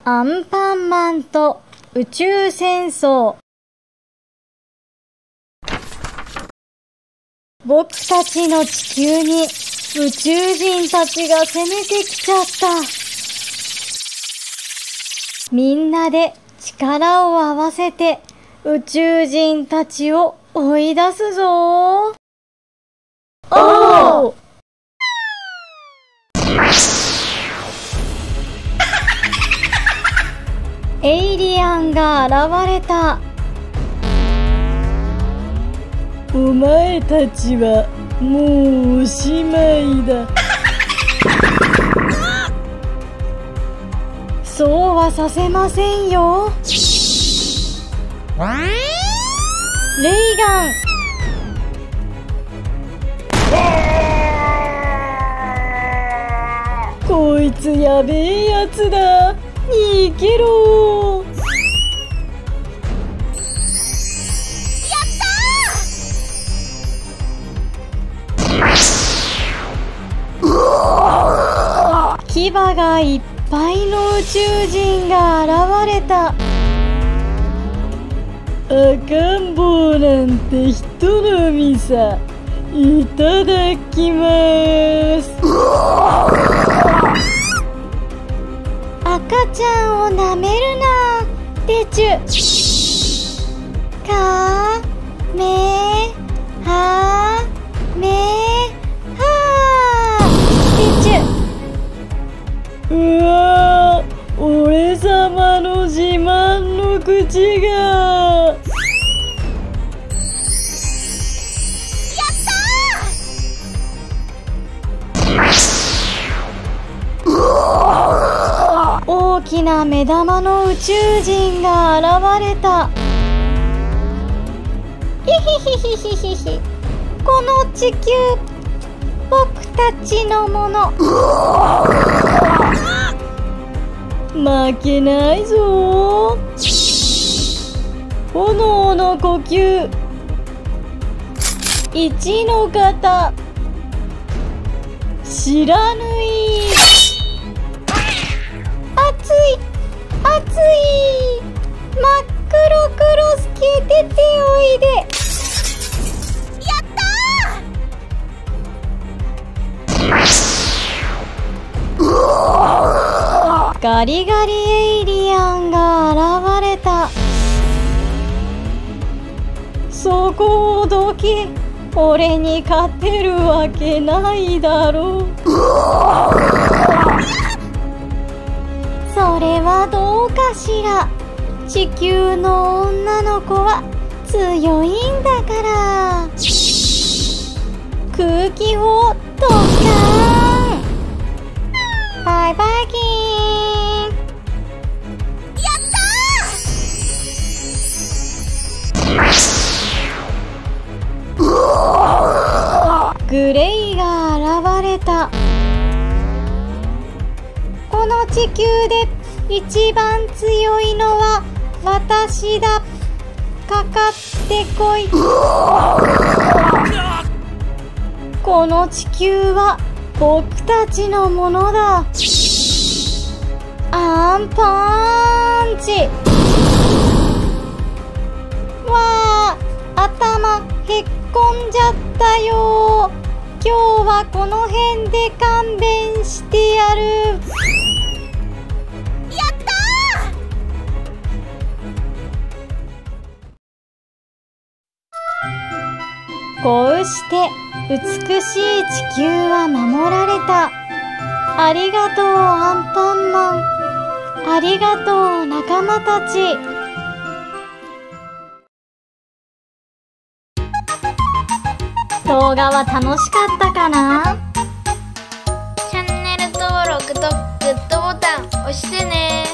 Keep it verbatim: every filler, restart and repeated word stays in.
アンパンマンと宇宙戦争。僕たちの地球に宇宙人たちが攻めてきちゃった。みんなで力を合わせて宇宙人たちを追い出すぞ。おー！エイリアンが現れた。 お前たちはもうおしまいだ。 そうはさせませんよ。レイガン。 こいつやべえやつだ。逃げろ。 牙がいっぱいの宇宙人が現れた。 赤ん坊なんてひとのみさ。いただきます。 赤ちゃんをなめるな、デチュ。かめはめはデチュ。 うわー、俺様の自慢の口が。やったー。大きな目玉の宇宙人が現れた。ヒヒヒヒヒヒ。この地球、僕たちのもの。 負けないぞ。炎の呼吸。一の型。知らぬい。 熱い熱い。真っ黒クロスケ出ておいで。やったー。ガリガリエイリアンが現れた。 そこをどけ。俺に勝てるわけないだろう。 それはどうかしら。地球の女の子は強いんだから。空気をドカーン。バイバイキーン。やったー。グレイが現れた。この地球で一番強いのは私だ。かかってこい。この地球は僕たちのものだ。アンパンチ。わあ、頭へっこんじゃったよ。今日はこの辺で勘弁してやる。やったー。こうして美しい地球は守られた。ありがとうアンパンマン。ありがとう仲間たち。動画は楽しかったかな？ チャンネル登録とグッドボタン押してね。